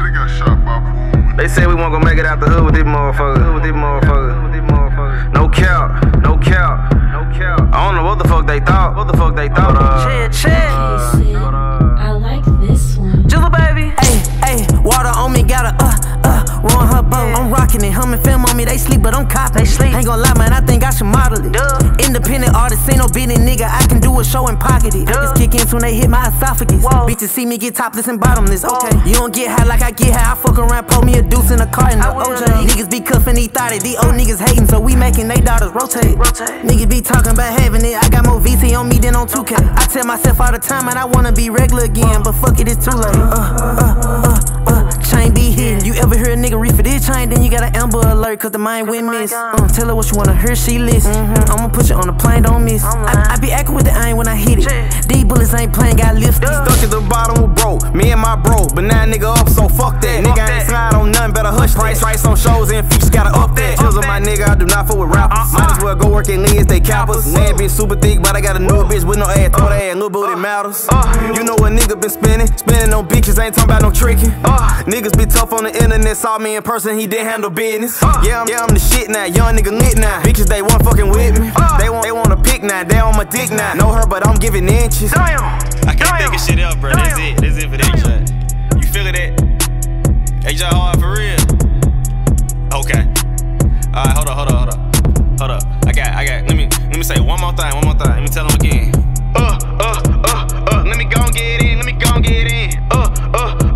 should've got shot by Boomin. They said we weren't gonna make it out the hood with these motherfuckers. No cap, no cap, no cap. I don't know what the fuck they thought. Chill. I like this one. Jizzle, baby. Ayy, water on me, gotta run her boat. I'm rocking it, humming, film on me, they sleep, but I'm copping. Ain't gon' lie, man, I think I should model it. Independent artist, ain't no beating nigga, I can do a show and pocket it. Niggas kick in when they hit my esophagus. Bitches see me get topless and bottomless, okay. You don't get high like I get high, I fuck around, pull me a deuce in a car in the OJ. Niggas be cuffin' these thotties, these old niggas hating, so we making they daughters rotate. Niggas be talking about having it, I got more VC on me than on 2K. I tell myself all the time, man, I wanna be regular again, but fuck it, it's too late. Chain be hitting. You ever hear a nigga reef for this chain, then you got an Amber Alert, cause the mind went miss. Tell her what you wanna hear, she listen. I'ma put you on the plane, don't miss. I be acting with the aim when I hit it. These bullets ain't playing, got lifted. Stuck at the bottom with bro, me and my bro, but now nigga up, so fuck that. Nigga ain't slide on nothing, better hush that. Price on shows and features, gotta up that. Jizzle my nigga, I do not fuck with rappers. Might as well go work at Lee's, they cappers. Man bitch super thick, but I got a new bitch with no ass, throw that ass, little booty matters. You know what nigga been spending on bitches, ain't talking about no tricking. Niggas be tough on the internet, saw me in person, he didn't handle business. Yeah, I'm the shit now, young nigga lit now. Bitches, they want fucking with me. They want a pick now, they on my dick now. Know her, but I'm giving inches. I can't think of shit else, bro. That's it for that shot. You feeling that? Hey, y'all hard for real? Okay. Alright, hold up. I got. Let me say one more thing. Let me tell them again. Let me go and get in.